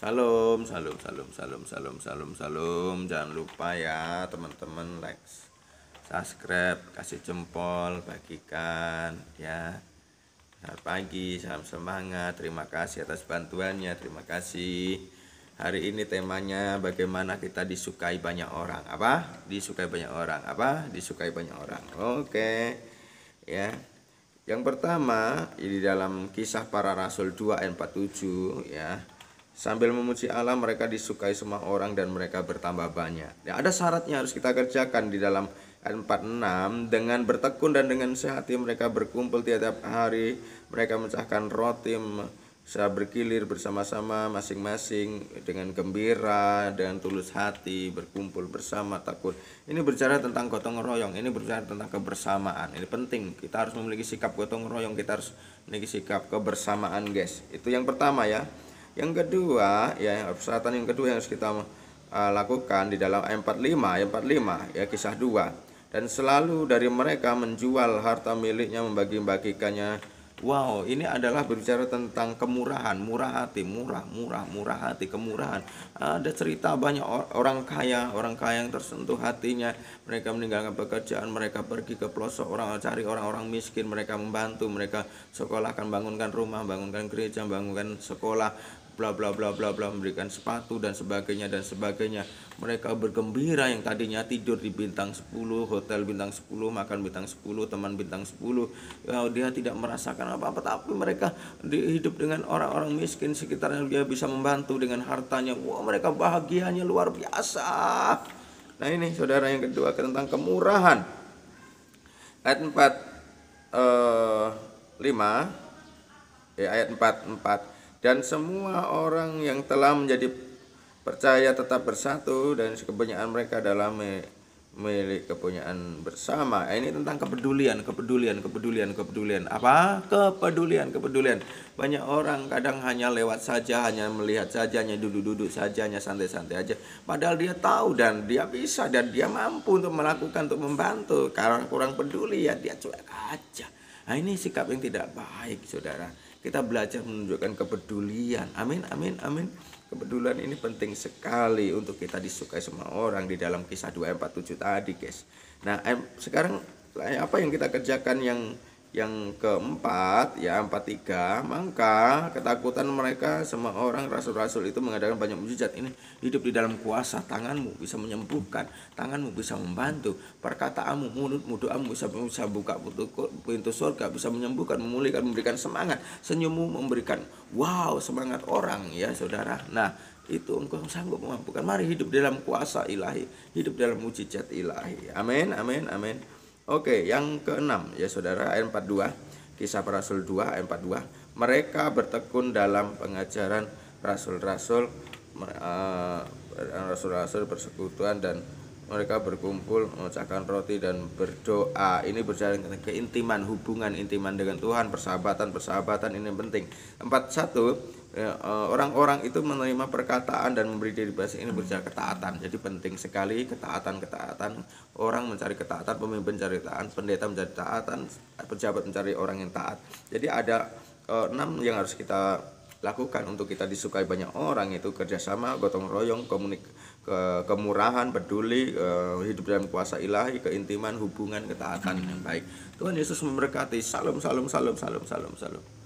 Salam, salam, salam, salam, salam, salam, salam. Jangan lupa ya teman-teman, like, subscribe, kasih jempol, bagikan ya. Selamat pagi, salam semangat. Terima kasih atas bantuannya, terima kasih. Hari ini temanya bagaimana kita disukai banyak orang. Apa? Disukai banyak orang. Apa? Disukai banyak orang. Oke. Ya. Yang pertama, di dalam Kisah Para Rasul 2 ayat 47 ya. Sambil memuji Allah, mereka disukai semua orang dan mereka bertambah banyak. Ya, ada syaratnya harus kita kerjakan di dalam ayat 46. Dengan bertekun dan dengan sehati mereka berkumpul tiap hari. Mereka memecahkan roti, bergilir bersama-sama masing-masing dengan gembira, dengan tulus hati, berkumpul bersama takut. Ini berbicara tentang gotong royong, ini berbicara tentang kebersamaan. Ini penting, kita harus memiliki sikap gotong royong, kita harus memiliki sikap kebersamaan, guys. Itu yang pertama ya. Yang kedua, ya persyaratan yang kedua yang harus kita lakukan di dalam ayat 45 ya, Kisah 2. Dan selalu dari mereka menjual harta miliknya, membagi-bagikannya. Wow, ini adalah berbicara tentang kemurahan, murah hati, murah hati, kemurahan. Ada cerita banyak orang kaya yang tersentuh hatinya. Mereka meninggalkan pekerjaan, mereka pergi ke pelosok cari orang-orang miskin, mereka membantu, mereka sekolahkan, bangunkan rumah, bangunkan gereja, bangunkan sekolah, bla bla bla bla bla, memberikan sepatu dan sebagainya dan sebagainya. Mereka bergembira yang tadinya tidur di bintang 10, hotel bintang 10, makan bintang 10, teman bintang 10. Ya, dia tidak merasakan apa-apa, tapi mereka hidup dengan orang-orang miskin sekitarnya, dia bisa membantu dengan hartanya. Wah, mereka bahagianya luar biasa. Nah, ini saudara yang kedua tentang kemurahan. Ayat 5 ya, ayat 4. Dan semua orang yang telah menjadi percaya tetap bersatu dan kepunyaan mereka adalah milik kepunyaan bersama. Ini tentang kepedulian. Apa? Kepedulian. Banyak orang kadang hanya lewat saja, hanya melihat saja, hanya duduk-duduk saja, hanya santai-santai aja. Padahal dia tahu dan dia bisa dan dia mampu untuk melakukan, untuk membantu. Karena kurang peduli ya dia cuek aja. Nah, ini sikap yang tidak baik, saudara. Kita belajar menunjukkan kepedulian. Amin. Kepedulian ini penting sekali untuk kita disukai semua orang di dalam Kisah 2 ayat 47 tadi, guys. Nah, sekarang apa yang kita kerjakan yang keempat ya, 43. Maka ketakutan mereka semua orang rasul-rasul itu mengadakan banyak mujizat. Ini hidup di dalam kuasa. Tanganmu bisa menyembuhkan, tanganmu bisa membantu, perkataanmu, mulutmu, doamu bisa buka pintu surga, bisa menyembuhkan, memulihkan, memberikan semangat, senyummu memberikan semangat orang ya, saudara. Nah, itu engkau sanggup memampukan. Mari hidup dalam kuasa ilahi, hidup dalam mujizat ilahi. Amin. Oke, yang keenam ya, saudara, ayat 42, Kisah Para Rasul 2 ayat 42. Mereka bertekun dalam pengajaran rasul-rasul persekutuan, dan mereka berkumpul memecahkan roti dan berdoa. Ini berjalan tentang keintiman, hubungan intiman dengan Tuhan, persahabatan ini penting. 41, orang-orang itu menerima perkataan dan memberi diri bahasa. Ini berbicara ketaatan. Jadi penting sekali ketaatan. Orang mencari ketaatan, pemimpin mencari ketaatan, pendeta mencari ketaatan, pejabat mencari orang yang taat. Jadi ada 6 yang harus kita lakukan untuk kita disukai banyak orang, itu kerjasama, gotong royong, kemurahan, peduli, hidup dalam kuasa ilahi, keintiman, hubungan, ketaatan yang baik. Tuhan Yesus memberkati. Salam.